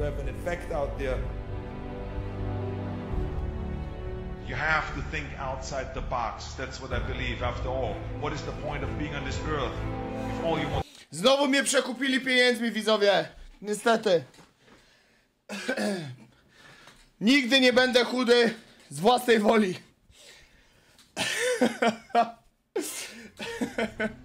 have an effect out there. You have to think outside the box. That's what I believe. After all, what is the point of being on this earth if all you want? Znowu mnie przekupili pieniędzmi, widzowie. Niestety. Nigdy nie będę chudy z własnej woli.